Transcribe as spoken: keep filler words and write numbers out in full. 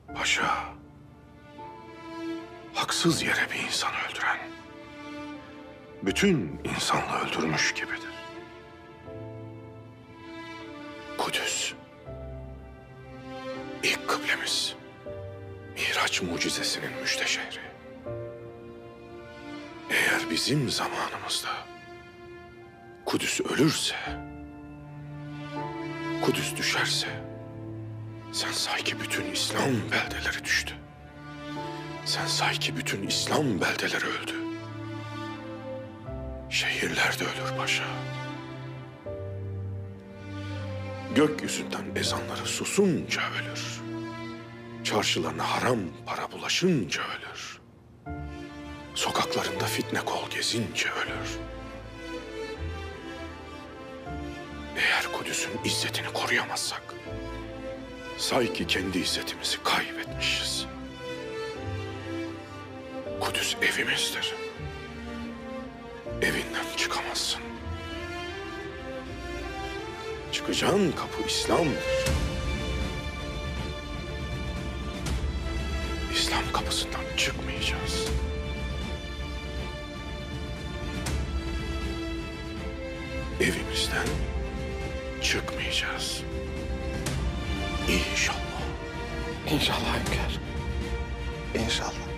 Paşa, haksız yere bir insan öldüren, bütün insanlığı öldürmüş gibidir. Kudüs, ilk kıblemiz, Miraç mucizesinin müjde şehri. Eğer bizim zamanımızda Kudüs ölürse, Kudüs düşerse, sen say ki bütün İslam beldeleri düştü. Sen say ki bütün İslam beldeleri öldü. Şehirler de ölür paşa. Gökyüzünden ezanları susunca ölür. Çarşılarına haram para bulaşınca ölür. Sokaklarında fitne kol gezince ölür. Eğer Kudüs'ün izzetini koruyamazsak, say ki kendi izzetimizi kaybetmişiz. Kudüs evimizdir. Evinden çıkamazsın. Çıkacağın kapı İslam'dır. İslam kapısından çıkmayacağız. Evimizden çıkmayacağız. İnşallah. İnşallah hünkâr. İnşallah.